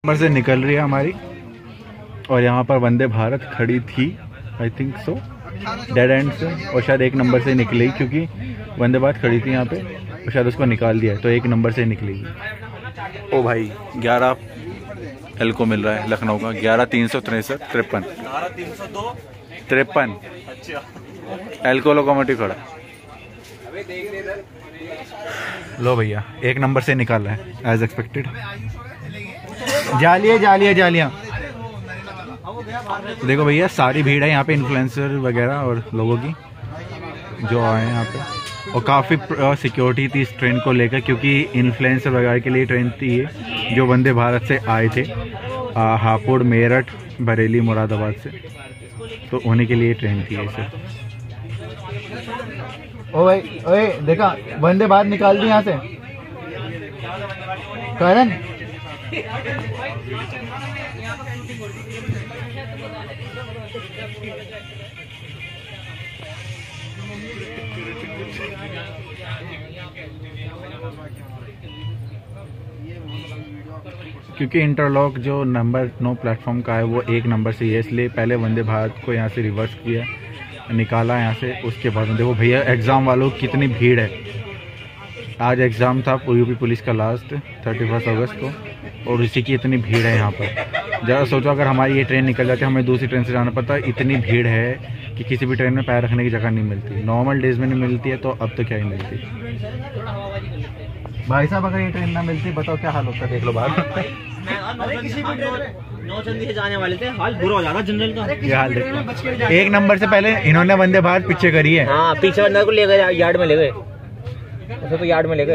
Number से निकल रही है हमारी और यहाँ पर वंदे भारत खड़ी थी, I think so dead end से, और शायद एक नंबर से निकलेगी क्योंकि वंदे भारत खड़ी थी यहाँ पे और शायद उसको निकाल दिया है तो एक नंबर से निकलेगी। ओ भाई 11 एल को मिल रहा है लखनऊ का, 11,363 53 एल को लोकोमोटिव खड़ा। लो भैया एक नंबर से निकाल रहा है एज एक्सपेक्टेड। जालियाँ देखो भैया, सारी भीड़ है यहाँ पे इन्फ्लुएंसर वगैरह और लोगों की जो आए हैं यहाँ पे, और काफ़ी सिक्योरिटी थी इस ट्रेन को लेकर क्योंकि इन्फ्लुएंसर वगैरह के लिए ट्रेन थी ये, जो वंदे भारत से आए थे हापुड़, मेरठ, बरेली, मुरादाबाद से, तो उन्हीं के लिए ट्रेन थी ऐसे। ओ भाई ओए देखा, वंदे भारत निकाल दी यहाँ से करण। क्योंकि इंटरलॉक जो नंबर 9 प्लेटफॉर्म का है वो एक नंबर से ही है, इसलिए पहले वंदे भारत को यहाँ से रिवर्स किया, निकाला यहाँ से। उसके बाद देखो भैया एग्ज़ाम वालों की कितनी भीड़ है। आज एग्ज़ाम था यूपी पुलिस का लास्ट 31 अगस्त को, और इसी की इतनी भीड़ है यहाँ पर। ज़रा सोचो अगर हमारी ये ट्रेन निकल जाती, हमें दूसरी ट्रेन से जाना पड़ता, इतनी भीड़ है कि किसी भी ट्रेन में पैर रखने की जगह नहीं मिलती। नॉर्मल डेज में नहीं मिलती है तो अब तो क्या ही मिलती। भाई साहब अगर ये ट्रेन ना मिलती बताओ क्या हाल होता, देख लो बाहर। नौचंदी से जाने वाले थे, हाल बुरा हो जाता जनरल का। ये हाल देखो, एक नंबर से पहले इन्होंने वंदे भारत पीछे करी है। हाँ पीछे बंदे को ले गए, यार्ड में ले गए, उसे तो यार्ड में ले गए।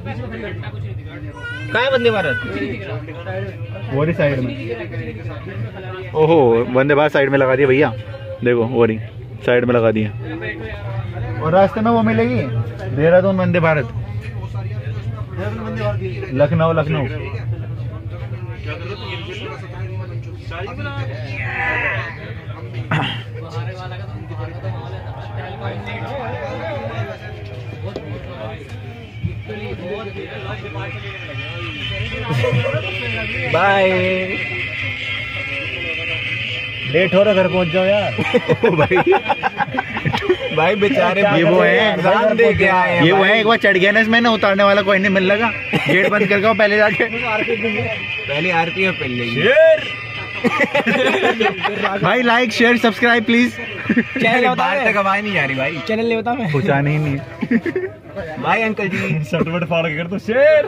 कहाँ है वंदे भारत? वो साइड में। ओहो वंदे भारत साइड में लगा दिया भैया, देखो वो साइड में लगा दिया। और रास्ते में वो मिलेगी देहरादून वंदे भारत, लखनऊ। बाय, लेट हो रहा, घर पहुंच जाओ यार। भाई बेचारे ये वो है एग्जाम दे के आए हैं, ये वो है एक बार चढ़ गया ना इसमें ना, उतारने वाला कोई नहीं मिल लगा। गेट बंद करके पहले जाके पहले आरपीएफ पहले भाई like share subscribe please. Channel बाहर तक आवाज नहीं आ रही भाई, चैनल ले बता मैं पहुँचाने ही नहीं भाई। अंकल जी सटवट फाड़ के कर दो शेर।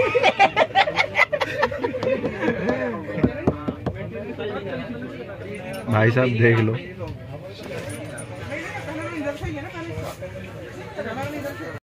भाई साहब देख लो।